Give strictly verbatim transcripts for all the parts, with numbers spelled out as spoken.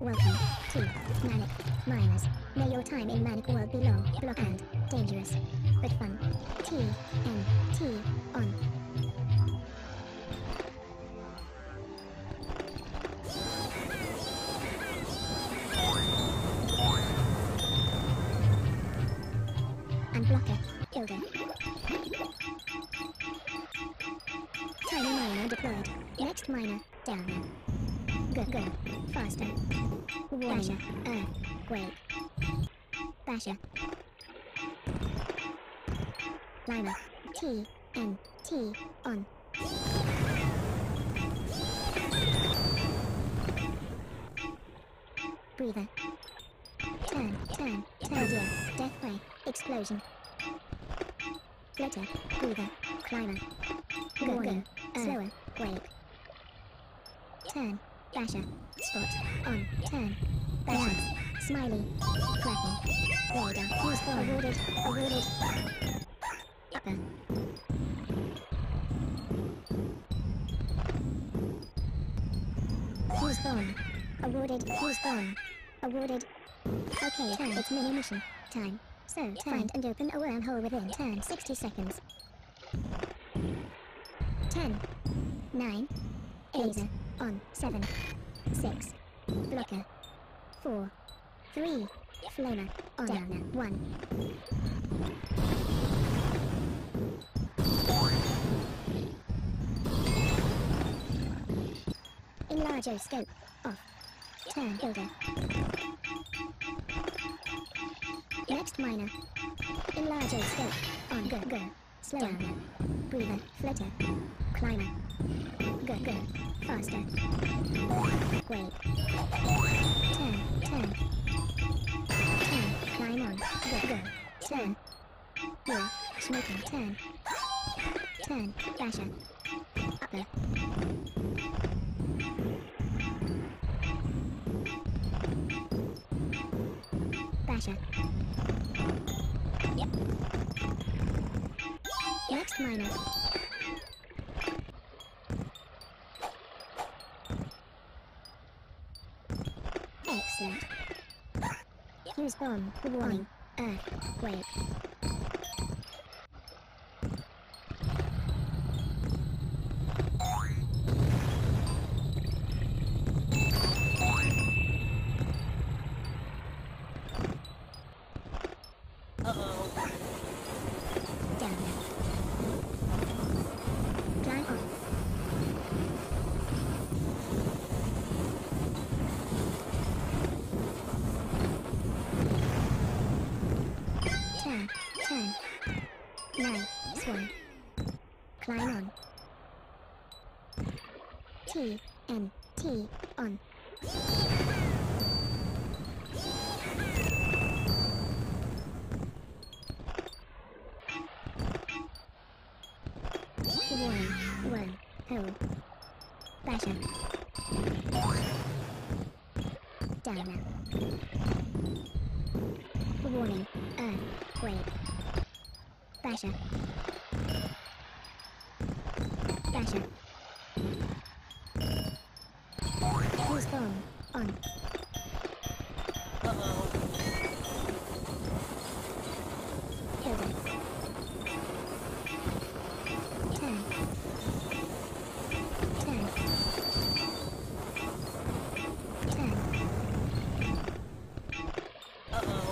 Welcome to Manic Miners. May your time in Manic world be long, block and dangerous, but fun. T N T on. Unblocker, builder. Tiny miner deployed. Next miner, down. Go, go, faster. Basher, earthquake. Basher. Liner, T N T on. Breather. Turn, turn, turn. Oh dear, death ray, explosion. Flitter, breather, climber. Go, go, slower, wake. Turn, basher, spot, on, turn. Basher, smiley, clapping. Radar, who's born? Awarded, awarded. Upper. Who's born? Awarded, who's born? Awarded. Okay, turn, it's mini mission time. So, turn. Find and open a wormhole within turn sixty seconds. ten, nine, laser, on, seven, six, blocker, four, three, flamer, on, down, one. Enlarge-o-scope, off. Turn, builder. Next miner. Enlarge-o-scope, on, go, go. Slow down. Breather, flutter. Climber. Go, go. Faster. Wait. Turn, turn. Turn, climb on. Go, go. Turn. Here, smoking, turn. Turn, basher. Upper. Basher. Yep. Next miner. Excellent. Use bomb. Warning. Earthquake. Nigh-Swan. Climb on. T N T on. Warning, worm, hole. Basher. Down now. Warning, earthquake. Basher. Basher. Who's bomb? On. Uh-oh. Builder. Turn. Turn. Turn. Uh-oh.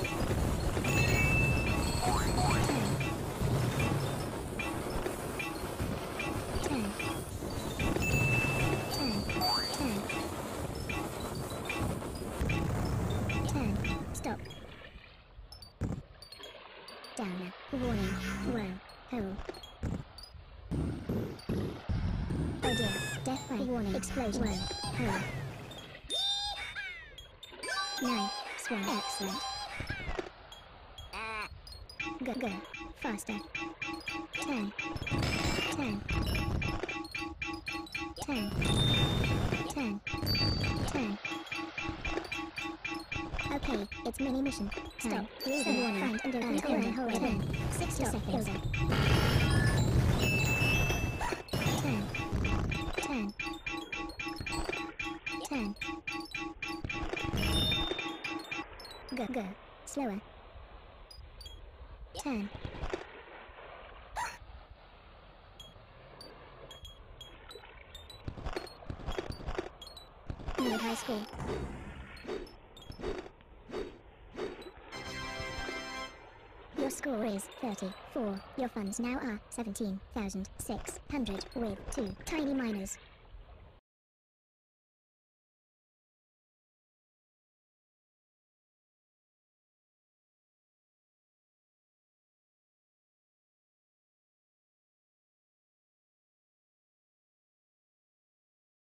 Stop. Down now. Warning. Worm. Hole. Oh dear. Death ray. Warning. Explosion. Worm. Hole. Nigh-Swan. Excellent. Go, go. Faster. Turn. Turn. Turn. Turn. Turn. Okay, it's mini mission. Stop. Read the warning. Find and open a wormhole within sixty seconds. Turn. Turn. Turn. go, go. Slower. Turn. Made high score. Your score is thirty-four. Your funds now are seventeen thousand six hundred with two tiny miners.